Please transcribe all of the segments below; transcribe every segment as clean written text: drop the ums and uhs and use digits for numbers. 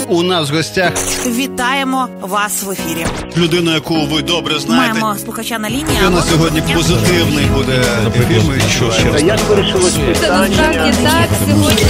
У нас в гостях вітаємо вас в ефірі. Людина, яку ви добре знаєте. Маємо слухача на лінії. У нас сьогодні позитивний буде ефір. Як вирішилось питання? Насправді так, сьогодні.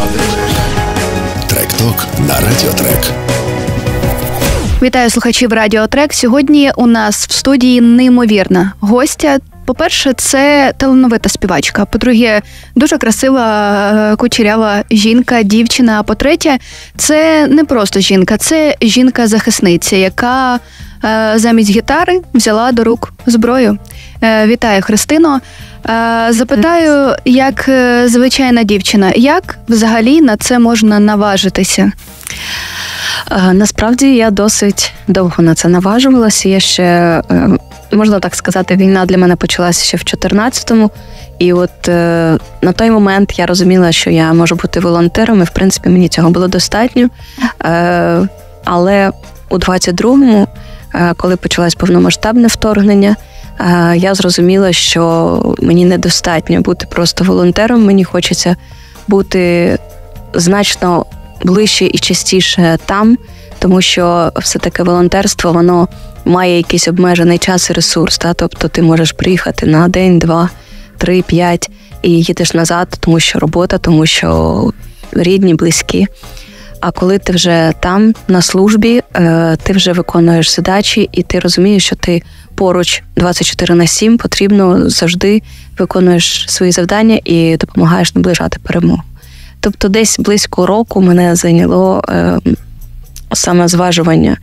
Трек-ток на Радіотрек. Вітаю слухачів Радіотрек. Сьогодні у нас в студії неймовірна гостя. По-перше, це талановита співачка. По-друге, дуже красива, кучерява жінка, дівчина. А по-третє, це не просто жінка, це жінка-захисниця, яка замість гітари взяла до рук зброю. Вітаю, Христино. Запитаю, як звичайна дівчина, як взагалі на це можна наважитися? Насправді я досить довго на це наважувалася. Я ще, можна так сказати, війна для мене почалася ще в 14-му. І от на той момент я розуміла, що я можу бути волонтером, і в принципі мені цього було достатньо. Але у 22-му, коли почалось повномасштабне вторгнення, я зрозуміла, що мені недостатньо бути просто волонтером, мені хочеться бути значно ближче і частіше там, тому що все-таки волонтерство, воно має якийсь обмежений час і ресурс. Тобто ти можеш приїхати на день, 2, 3, 5 і їдеш назад, тому що робота, тому що рідні, близькі. А коли ти вже там, на службі, ти вже виконуєш задачі, і ти розумієш, що ти поруч 24/7, потрібно завжди виконуєш свої завдання і допомагаєш наближати перемогу. Тобто десь близько року мене зайняло саме зважування.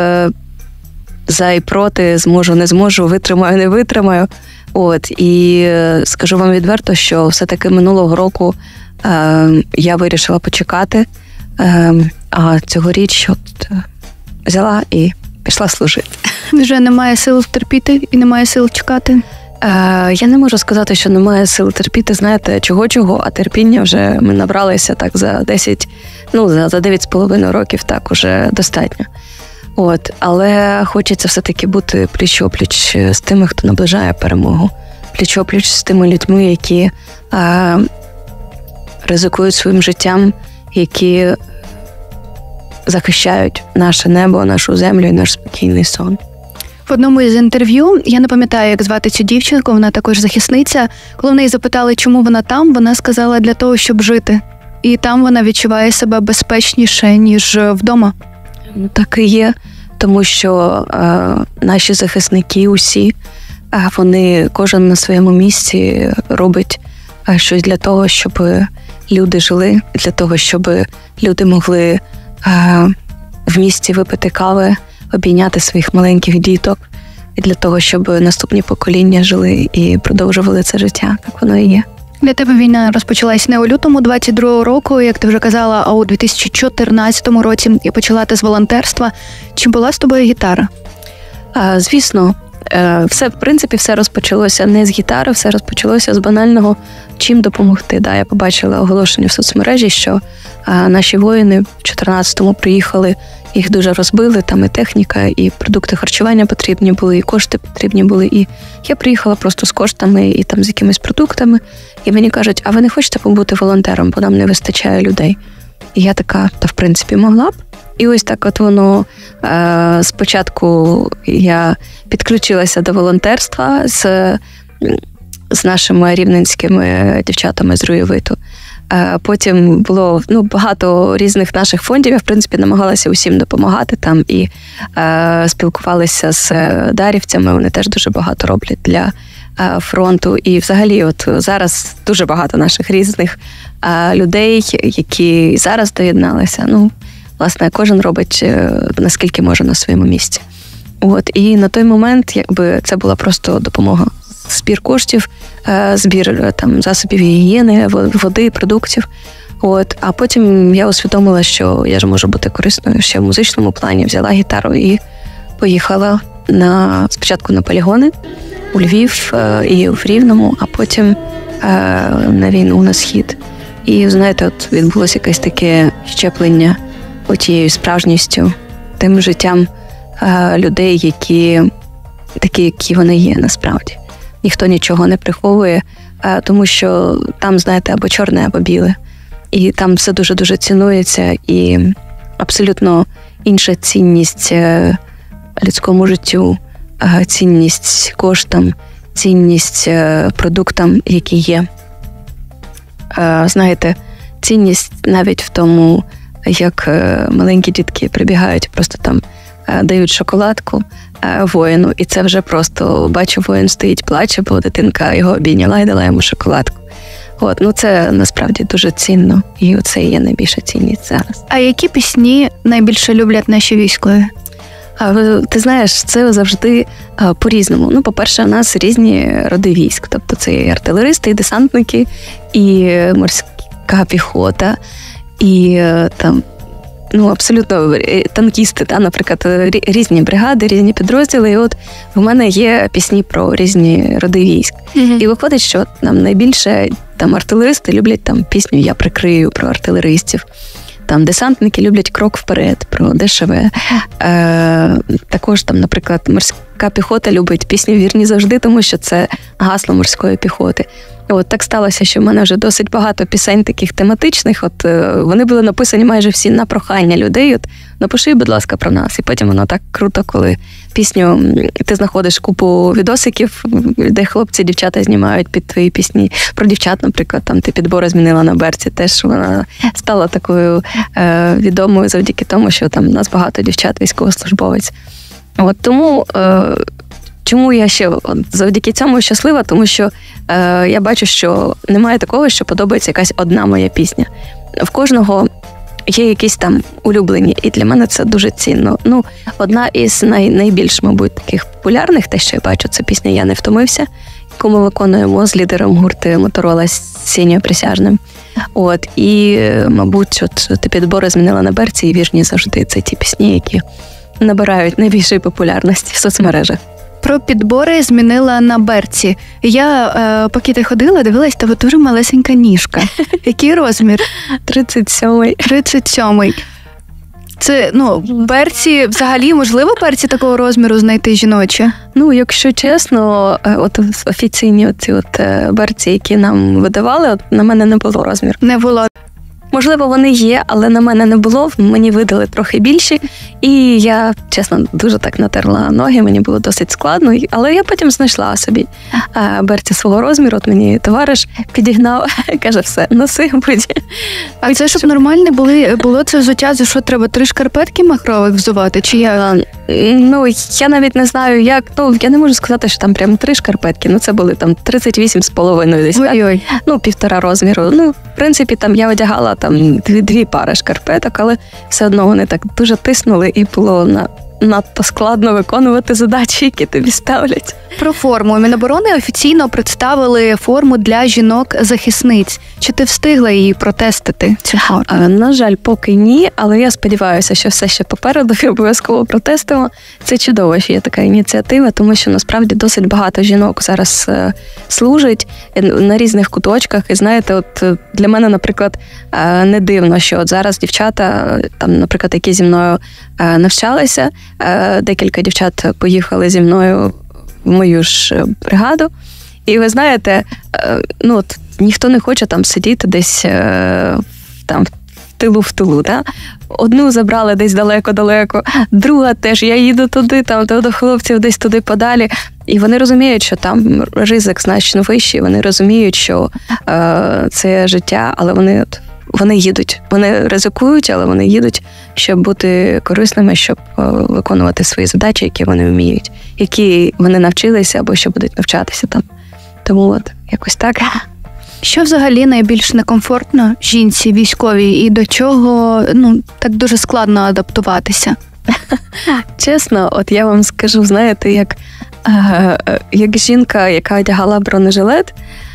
За і проти, зможу, не зможу, витримаю, не витримаю. І скажу вам відверто, що все-таки минулого року я вирішила почекати, а цьогоріч взяла і пішла служити. Вже немає сил терпіти і немає сил чекати? Я не можу сказати, що немає сил терпіти, знаєте, чого, а терпіння вже ми набралися так за 10, за 9,5 років так уже достатньо. Але хочеться все-таки бути пліч-опліч з тими, хто наближає перемогу. Пліч-опліч з тими людьми, які ризикують своїм життям, які захищають наше небо, нашу землю і наш спокійний сон. В одному із інтерв'ю, я не пам'ятаю, як звати цю дівчинку, вона також захисниця, коли в неї запитали, чому вона там, вона сказала, для того, щоб жити. І там вона відчуває себе безпечніше, ніж вдома. Так і є, тому що наші захисники усі, вони кожен на своєму місці робить щось для того, щоб люди жили, для того, щоб люди могли в місті випити кави, обійняти своїх маленьких діток, і для того, щоб наступні покоління жили і продовжували це життя, як воно і є. Для тебе війна розпочалась не у лютому 22-го року, як ти вже казала, а у 2014 році і почала ти з волонтерства. Чи була з тобою гітара? Звісно. В принципі, все розпочалося не з гітари, все розпочалося з банального чим допомогти. Я побачила оголошення в соцмережі, що наші воїни в 14-му приїхали, їх дуже розбили, там і техніка, і продукти харчування потрібні були, і кошти потрібні були. І я приїхала просто з коштами і там з якимись продуктами, і мені кажуть, а ви не хочете побути волонтером, бо нам не вистачає людей? І я така, в принципі, могла б. І ось так от воно, спочатку я підключилася до волонтерства з нашими рівненськими дівчатами з Руєвиту. Потім було багато різних наших фондів, я, в принципі, намагалася усім допомагати там і спілкувалися з дарівцями, вони теж дуже багато роблять для фронту. І взагалі от зараз дуже багато наших різних людей, які зараз доєдналися. Власне, кожен робить наскільки може на своєму місці. І на той момент, це була просто допомога. Збір коштів, збір засобів гігієни, води, продуктів. А потім я усвідомила, що я ж можу бути корисною ще в музичному плані. Взяла гітару і поїхала спочатку на полігони у Львів і в Рівному, а потім на війну на схід. І, знаєте, відбулося якесь таке щеплення тією справжністю, тим життям людей, такі, які вони є насправді. Ніхто нічого не приховує, тому що там, знаєте, або чорне, або біле. І там все дуже-дуже цінується, і абсолютно інша цінність людському життю, цінність коштам, цінність продуктам, які є. Знаєте, цінність навіть в тому, як маленькі дітки прибігають, просто там дають шоколадку воїну, і це вже просто, бачу, воїн стоїть, плаче, бо дитинка його обійняла і дала йому шоколадку. Це насправді дуже цінно, і оце є найбільша цінність зараз. А які пісні найбільше люблять наші військові? Ти знаєш, це завжди по-різному. По-перше, у нас різні роди військ. Тобто це і артилеристи, і десантники, і морська піхота, і там, абсолютно танкісти, наприклад, різні бригади, різні підрозділи. І от в мене є пісні про різні роди військ. І виходить, що нам найбільше артилеристи люблять пісню «Я прикрию» про артилеристів. Десантники люблять «Крок вперед» про ДШВ. Також, наприклад, морська піхота любить пісню «Вірні завжди», тому що це гасло морської піхоти. Так сталося, що в мене вже досить багато пісень таких тематичних. Вони були написані майже всі на прохання людей. Напиши, будь ласка, про нас. І потім воно так круто, коли пісню ти знаходиш купу відосиків, де хлопці, дівчата знімають під твої пісні. Про дівчат, наприклад, ти підбори змінила на берці. Теж вона стала такою відомою завдяки тому, що у нас багато дівчат військовослужбовець. Тому... Чому я ще завдяки цьому щаслива? Тому що я бачу, що немає такого, що подобається якась одна моя пісня. В кожного є якісь улюблені, і для мене це дуже цінно. Одна із найбільш, мабуть, таких популярних, те, що я бачу, це пісня «Я не втомився», яку ми виконуємо з лідером гурту Моторола Сенею Присяжним. І, мабуть, «Ти підбори змінила на берці» і «Вірні завжди» – це ті пісні, які набирають найбільшої популярності в соцмережах. Про підбори змінила на берці. Я, поки ти ходила, дивилась, тебе дуже малесенька ніжка. Який розмір? 37-й. 37-й. Це, берці, взагалі, можливо берці такого розміру знайти жіночі? Якщо чесно, офіційні берці, які нам видавали, на мене не було розміру. Не було. Можливо, вони є, але на мене не було, мені видали трохи більші, і я, чесно, дуже так натерла ноги, мені було досить складно, але я потім знайшла собі берці свого розміру, мені товариш підігнав, каже, все, носи, будь. А це, щоб нормальне було це взуття, за що треба 3 шкарпетки махрових взувати, чи як? Я навіть не знаю, як, я не можу сказати, що там прям 3 шкарпетки, це були 38,5 десь, ой-ой. 1,5 розміру. В принципі, я одягала 2 пари шкарпеток, але все одно вони так дуже тиснули і було надто складно виконувати задачі, які тобі ставлять. Про форму. Міноборони офіційно представили форму для жінок-захисниць. Чи ти встигла її протестити, цю форму? На жаль, поки ні, але я сподіваюся, що все ще попереду і обов'язково протестуємо. Це чудово, що є така ініціатива, тому що насправді досить багато жінок зараз служить на різних куточках. І знаєте, для мене, наприклад, не дивно, що зараз дівчата, наприклад, які зі мною навчалися, декілька дівчат поїхали зі мною в мою ж бригаду. І ви знаєте, ніхто не хоче сидіти десь в тилу, да? Одну забрали десь далеко-далеко, друга теж, я їду туди, до хлопців десь туди подалі. І вони розуміють, що там ризик значно вищий, вони розуміють, що це життя, але вони їдуть, вони ризикують, але вони їдуть, щоб бути корисними, щоб виконувати свої задачі, які вони вміють, які вони навчилися або що будуть навчатися там. Тому якось так. Що взагалі найбільш некомфортно жінці військовій і до чого так дуже складно адаптуватися? Чесно, я вам скажу, знаєте, як жінка, яка одягала бронежилет,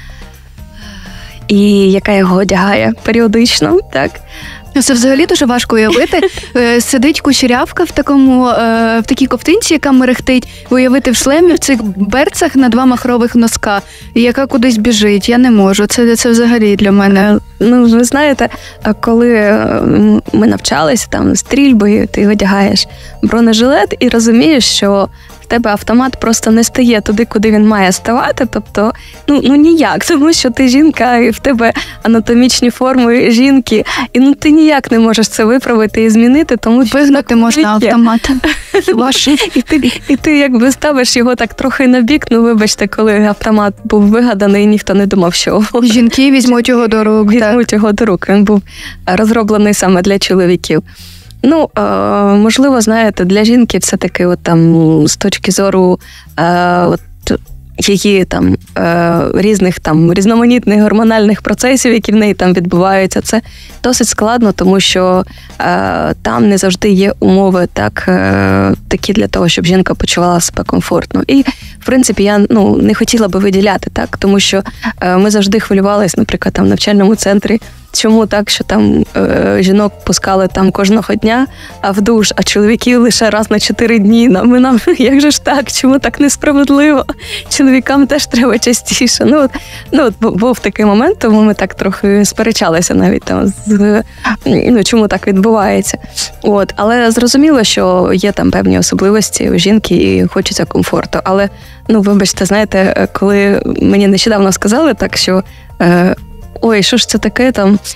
і яка його одягає періодично, так? Це взагалі дуже важко уявити. Сидить кучерявка в такій ковтинці, яка мерехтить, уявити в шлемі, в цих берцах на 2 махрових носка, яка кудись біжить. Я не можу. Це взагалі для мене. Ви знаєте, коли ми навчалися стрільбою, ти одягаєш бронежилет і розумієш, що в тебе автомат просто не стає туди, куди він має ставати, тобто, ну ніяк, тому що ти жінка, і в тебе анатомічні форми жінки, і ти ніяк не можеш це виправити і змінити, тому що... Вигнати можна автомат. І ти якби ставиш його так трохи на бік, вибачте, коли автомат був вигаданий, ніхто не думав, що... Жінки візьмуть його до рук. Візьмуть його до рук, він був розроблений саме для чоловіків. Можливо, знаєте, для жінки все-таки з точки зору її різних різноманітних гормональних процесів, які в неї там відбуваються, це досить складно, тому що там не завжди є умови такі для того, щоб жінка почувала себе комфортно. І, в принципі, я не хотіла би виділяти так, тому що ми завжди хвилювалися, наприклад, в навчальному центрі, чому так, що жінок пускали кожного дня в душ, а чоловіків лише раз на 4 дні. Як же ж так? Чому так несправедливо? Чоловікам теж треба частіше. Був такий момент, тому ми так трохи сперечалися навіть чому так відбувається. Але зрозуміло, що є певні особливості у жінки і хочеться комфорту. Але, вибачте, знаєте, коли мені нещодавно сказали так, що ой, що ж це таке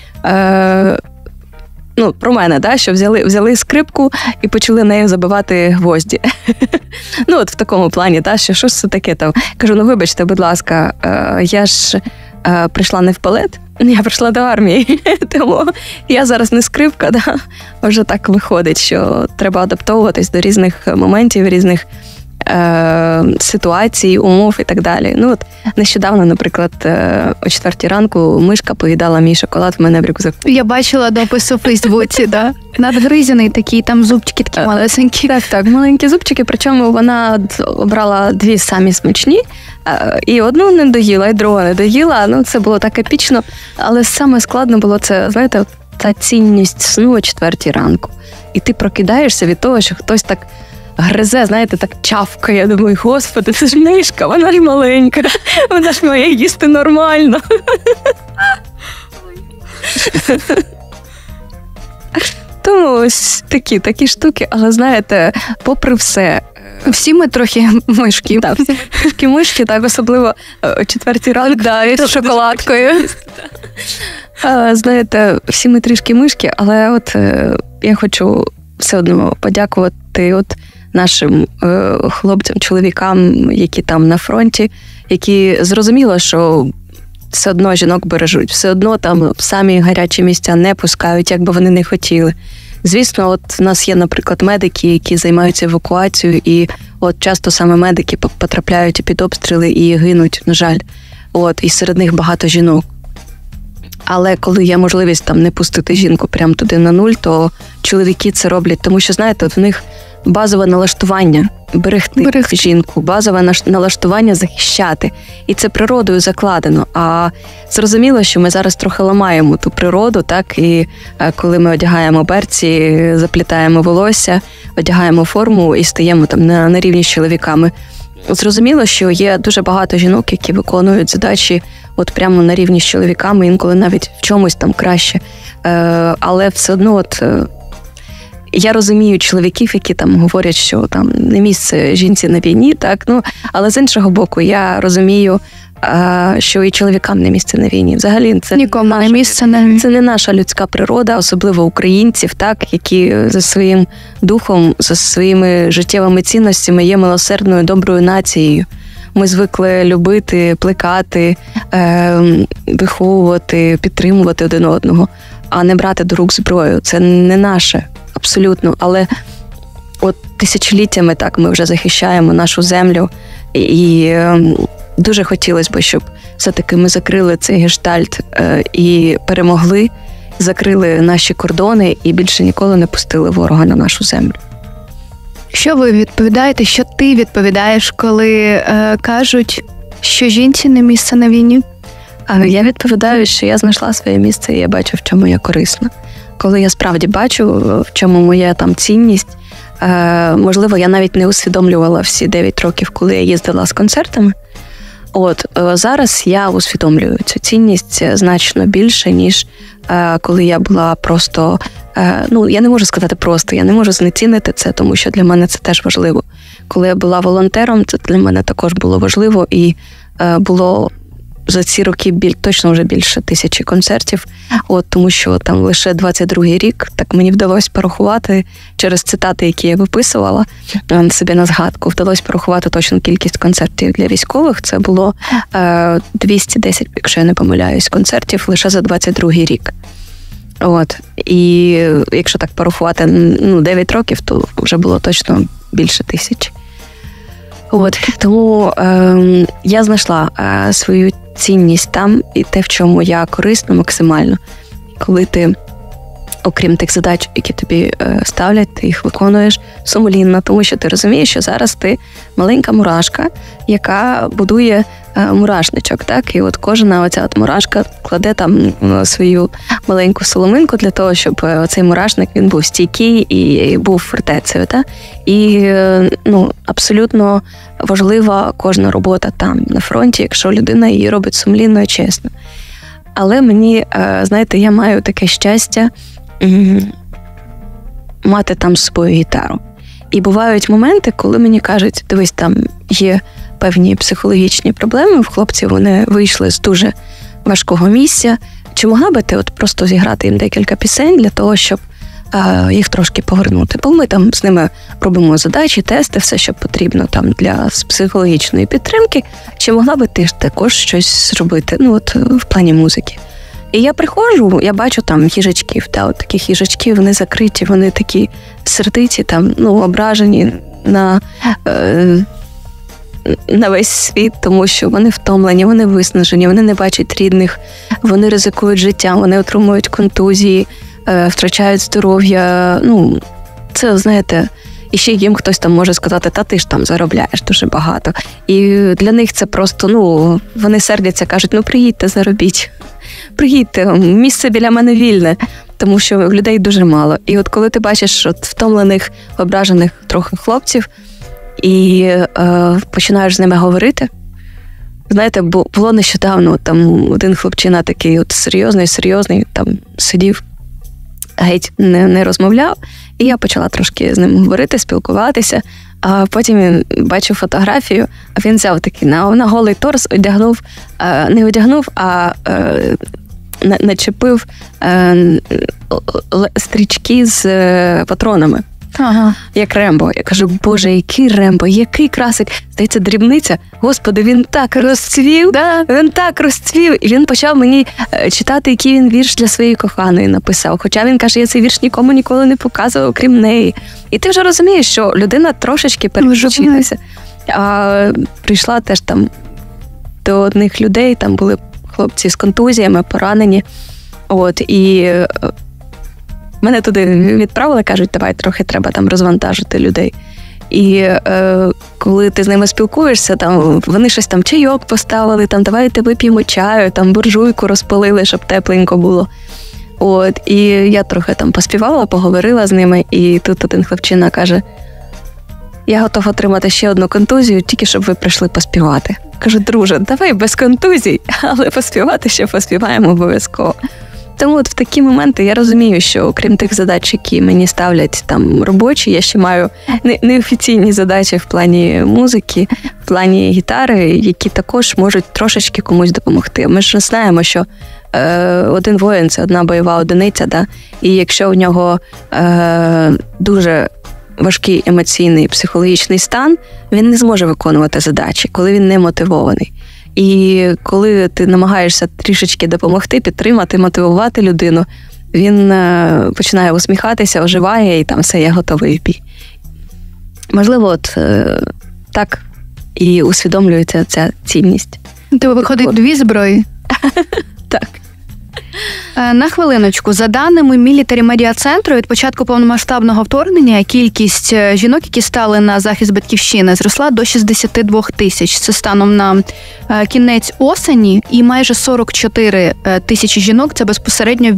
про мене, що взяли скрипку і почали нею забивати гвозді. В такому плані, що ж це таке Кажу, вибачте, будь ласка, я ж прийшла не в балет, я прийшла до армії, тому я зараз не скрипка, Вже так виходить, що треба адаптовуватись до різних моментів, різних ситуацій, умов і так далі. Нещодавно, наприклад, о 4 ранку мишка поїдала мій шоколад в мене в рюкзаку. Я бачила допис у Фейсбуці, надгризений такий, там зубчики такі малесенькі. Так, маленькі зубчики, причому вона обрала 2 самі смачні, і одну не доїла, і другу не доїла. Це було так епічно, але саме складно було це, знаєте, та цінність сну о 4 ранку. І ти прокидаєшся від того, що хтось так гризе, знаєте, так чавкає. Я думаю, господи, це ж мишка, вона ж маленька, вона ж має їсти нормально. Тому ось такі штуки, але знаєте, попри все... Всі ми трохи мишки. Так, всі ми трохи мишки, особливо о 4 ранку. І з шоколадкою. Знаєте, всі ми трішки мишки, але я хочу все одно подякувати нашим хлопцям, чоловікам, які там на фронті, які зрозуміло, що все одно жінок бережуть, все одно там в самі гарячі місця не пускають, як би вони не хотіли. Звісно, в нас є, наприклад, медики, які займаються евакуацією, і часто саме медики потрапляють під обстріли і гинуть, на жаль. І серед них багато жінок. Але коли є можливість не пустити жінку прямо туди на нуль, то чоловіки це роблять, тому що, знаєте, в них базове налаштування берегти жінку, базове налаштування захищати. І це природою закладено. А зрозуміло, що ми зараз трохи ламаємо ту природу, і коли ми одягаємо берці, заплітаємо волосся, одягаємо форму і стаємо на рівні з чоловіками. Зрозуміло, що є дуже багато жінок, які виконують задачі прямо на рівні з чоловіками, інколи навіть в чомусь краще. Але все одно я розумію чоловіків, які говорять, що не місце жінці на війні, але з іншого боку, я розумію, що і чоловікам не місце на війні. Взагалі, це нікому не місце на війні. Це не наша людська природа, особливо українців, які за своїм духом, за своїми життєвими цінностями є милосердною, доброю нацією. Ми звикли любити, плекати, виховувати, підтримувати один одного, а не брати до рук зброю. Це не наше, абсолютно. Але тисячоліттями ми вже захищаємо нашу землю. І дуже хотілося б, щоб все-таки ми закрили цей гештальт і перемогли, закрили наші кордони і більше ніколи не пустили ворога на нашу землю. Що ви відповідаєте, що ти відповідаєш, коли кажуть, що жінці не місце на війні? Я відповідаю, що я знайшла своє місце і я бачу, в чому я корисна. Коли я справді бачу, в чому моя цінність, можливо, я навіть не усвідомлювала всі 9 років, коли я їздила з концертами. Зараз я усвідомлюю цю цінність значно більше, ніж коли я була просто я не можу сказати просто, я не можу знецінити це, тому що для мене це теж важливо. Коли я була волонтером, це для мене також було важливо, і було за ці роки точно вже більше 1000 концертів, тому що там лише 22-й рік, так мені вдалося порахувати через цитати, які я виписувала собі на згадку, вдалося порахувати точну кількість концертів для військових. Це було 210, якщо я не помиляюсь, концертів лише за 22-й рік. І якщо так порахувати 9 років, то вже було точно більше 1000. Тому я знайшла свою цінність там і те, в чому я корисна максимально. Коли ти, окрім тих задач, які тобі ставлять, ти їх виконуєш сумлінно, тому що ти розумієш, що зараз ти маленька мурашка, яка будує мурашничок, так? І кожна оця мурашка кладе там свою маленьку соломинку для того, щоб цей мурашник, він був стійкий і був фортецею, так? І, абсолютно важлива кожна робота там, на фронті, якщо людина її робить сумлінно і чесно. Але мені, знаєте, я маю таке щастя мати там з собою гітару. І бувають моменти, коли мені кажуть, дивись, там є певні психологічні проблеми в хлопців, вони вийшли з дуже важкого місця. Чи могла би ти просто зіграти їм декілька пісень для того, щоб їх трошки повернути? Бо ми там з ними робимо задачі, тести, все, що потрібно там для психологічної підтримки. Чи могла би ти ж також щось зробити, в плані музики? І я приходжу, я бачу там їжачків, таких їжачків, вони закриті, вони такі сердиті, там, ображені на весь світ, тому що вони втомлені, вони виснажені, вони не бачать рідних, вони ризикують життям, вони отримують контузії, втрачають здоров'я. Це, знаєте, і ще їм хтось там може сказати, та ти ж там заробляєш дуже багато. І для них це просто, вони сердяться, кажуть, приїдьте, заробіть. Приїдьте, місце біля мене вільне, тому що людей дуже мало. І коли ти бачиш втомлених, ображених трохи хлопців, і починаєш з ними говорити, знаєте, було нещодавно, там один хлопчина такий серйозний, там сидів, геть не розмовляв, і я почала трошки з ним говорити, спілкуватися, а потім він бачив фотографію, а він взяв такий на голий торс, не одягнув, а начепив стрічки з патронами. Ага. Як Рембо. Я кажу, Боже, який Рембо, який красик. Здається, дрібниця. Господи, він так розцвів, він так розцвів. І він почав мені читати, який він вірш для своєї коханої написав. Хоча він каже, я цей вірш нікому ніколи не показував, окрім неї. І ти вже розумієш, що людина трошечки переключилася. А прийшла теж там до одних людей, там були хлопці з контузіями, поранені. І мене туди відправили, кажуть, давай трохи треба там розвантажити людей. І коли ти з ними спілкуєшся, там вони щось там чайок поставили, там давайте вип'ємо чаю, там буржуйку розпалили, щоб тепленько було. І я трохи там поспівала, поговорила з ними, і тут один хлопчина каже, я готов отримати ще одну контузію, тільки щоб ви прийшли поспівати. Кажу, друже, давай без контузій, але поспівати ще поспіваємо обов'язково. Тому в такі моменти я розумію, що окрім тих задач, які мені ставлять там робочі, я ще маю неофіційні задачі в плані музики, в плані гітари, які також можуть трошечки комусь допомогти. Ми ж знаємо, що один воїн – це одна бойова одиниця, да? І якщо у нього дуже важкий емоційний, психологічний стан, він не зможе виконувати задачі, коли він не мотивований. І коли ти намагаєшся трішечки допомогти, підтримати, мотивувати людину, він починає усміхатися, оживає, і там все, я готовий в бій. Можливо, так і усвідомлюється ця цінність. То виходить дві зброї? Так. На хвилиночку. За даними Military Media Центру, від початку повномасштабного вторгнення кількість жінок, які стали на захист батьківщини, зросла до 62 тисяч. Це станом на кінець осені. І майже 44 тисячі жінок – це безпосередньо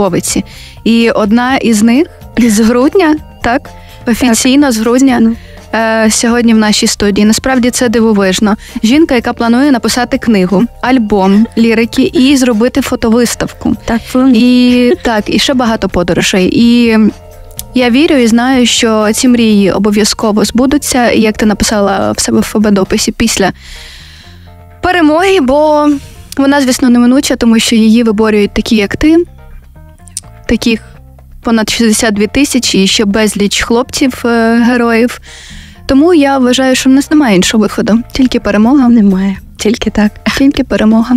військовослужбовиці. І одна із них з грудня, так, офіційно з грудня, сьогодні в нашій студії. Насправді це дивовижно. Жінка, яка планує написати книгу, альбом лірики і зробити фотовиставку. І ще багато подорожей. І я вірю і знаю, що ці мрії обов'язково збудуться, як ти написала в себе в ФБ-дописі, після перемоги, бо вона, звісно, неминуча, тому що її виборюють такі, як ти, таких понад 62 тисячі і ще безліч хлопців-героїв. Тому я вважаю, що в нас немає іншого виходу. Тільки перемога. Немає. Тільки так. Тільки перемога.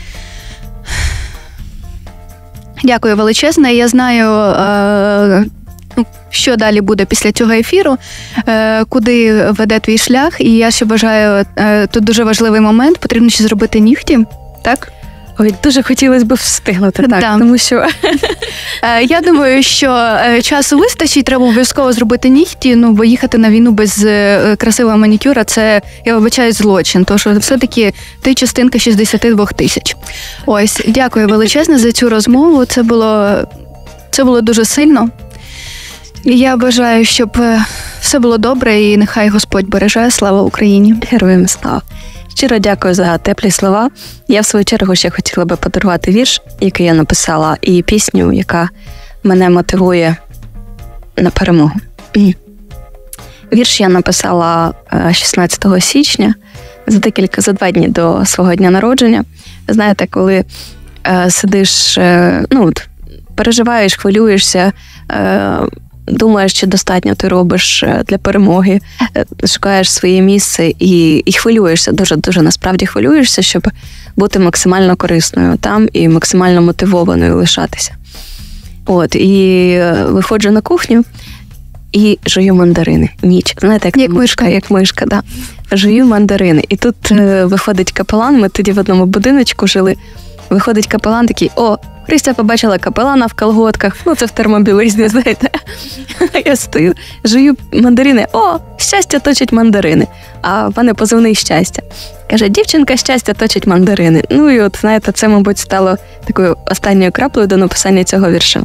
Дякую величезне. Я знаю, що далі буде після цього ефіру, куди веде твій шлях. І я ще вважаю, тут дуже важливий момент. Потрібно ще зробити нігті, так? Ой, дуже хотілося б встигнути, так, да. Тому що... Я думаю, що часу вистачить, треба обов'язково зробити нігті, бо їхати на війну без красивого манікюра – це, я вибачаю, злочин, тому що все-таки ти частинка 62 тисяч. Ось, дякую величезне за цю розмову, це було дуже сильно. І я бажаю, щоб все було добре і нехай Господь береже. Слава Україні! Героям слава! Щиро дякую за теплі слова. Я, в свою чергу, ще хотіла би подарувати вірш, який я написала, і пісню, яка мене мотивує на перемогу. Вірш я написала 16 січня, за 2 дні до свого дня народження. Знаєте, коли сидиш, переживаєш, хвилюєшся, думаєш, чи достатньо ти робиш для перемоги, шукаєш своє місце і хвилюєшся, дуже насправді хвилюєшся, щоб бути максимально корисною там і максимально мотивованою лишатися. І виходжу на кухню і жую мандарини. Ніч. Знаєте, як мишка, да. Жую мандарини. І тут виходить капелан, ми тоді в одному будиночку жили. Виходить капелан такий: о, Христя побачила капелана в колготках, це в термобілизні, знаєте. Я стою, жую мандарини, о, щастя точить мандарини. А в мене позивний «Щастя». Каже, дівчинка щастя точить мандарини. І знаєте, це, мабуть, стало такою останньою краплею до написання цього вірша.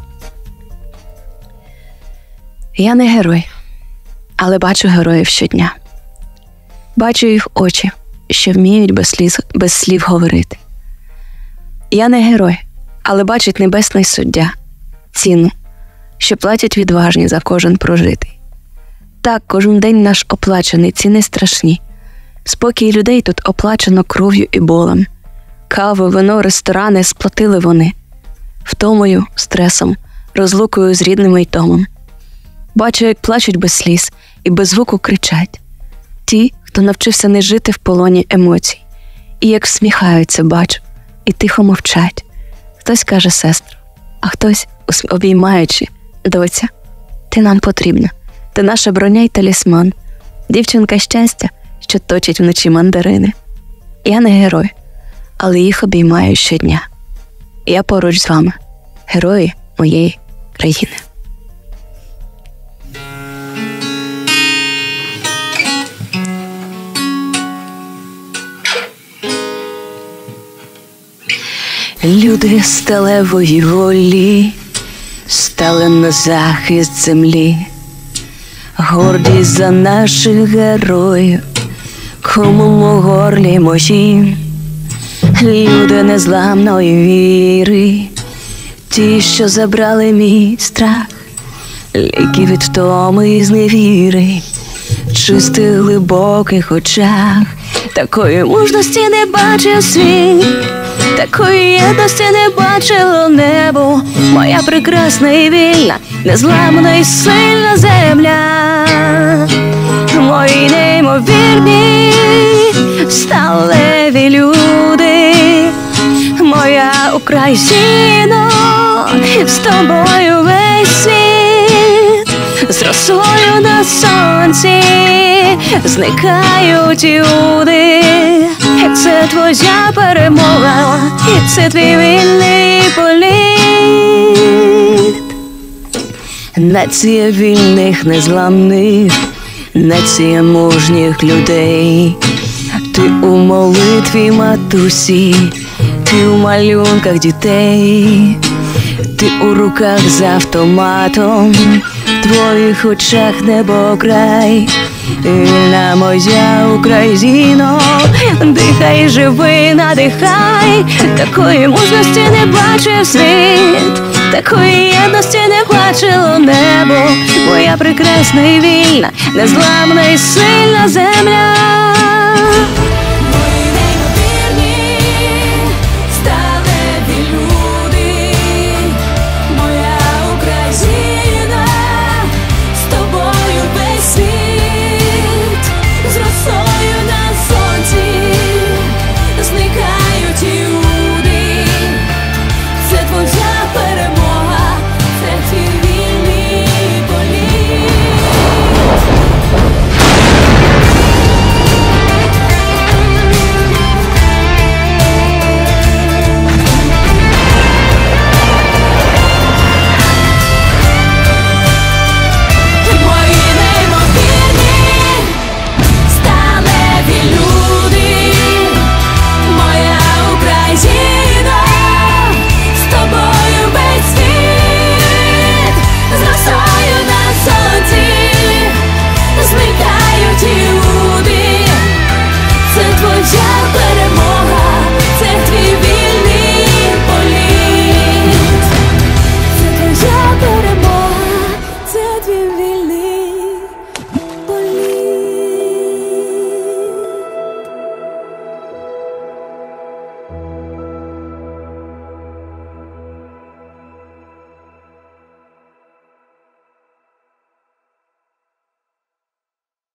Я не герой, але бачу героїв щодня. Бачу їх очі, що вміють без слів говорити. Я не герой, але бачить небесний суддя ціну, що платять відважні за кожен прожитий. Так, кожен день наш оплачений, ціни страшні. Спокій людей тут оплачено кров'ю і болем. Каву, вино, ресторани сплатили вони. Втомою, стресом, розлукою з рідними й томом. Бачу, як плачуть без сліз і без звуку кричать. Ті, хто навчився не жити в полоні емоцій. І як всміхаються, бачу, і тихо мовчать. Хтось каже сестро, а хтось, обіймаючи, доця, ти нам потрібна, ти наша броня й талісман, дівчинка щастя, що точить вночі мандарини. Я не герой, але їх обіймаю щодня. Я поруч з вами, герої моєї країни. Люди сталевої волі стали на захист землі, гордість за наших героїв, кому в горлі мої. Люди незламної віри, ті, що забрали мій страх, ліки від втоми і зневіри, в чистих глибоких очах. Такої мужності не бачив світ, такої єдності не бачило небо. Моя прекрасна і вільна, незламна і сильна земля. Мої неймовірні, сталеві люди. Моя Україно, з тобою весь світ. З росою на сонці зникають люди. Це твоя перемога, і це твій вільний політ. Нація вільних, незламних, нація мужніх людей. Ти у молитві матусі, ти у малюнках дітей, ти у руках з автоматом, в твоїх очах небокрай. вільна моя Україно, дихай, живи, надихай, такої мужності не бачив світ, такої єдності не бачило небо, моя прекрасна і вільна, незламна і сильна земля.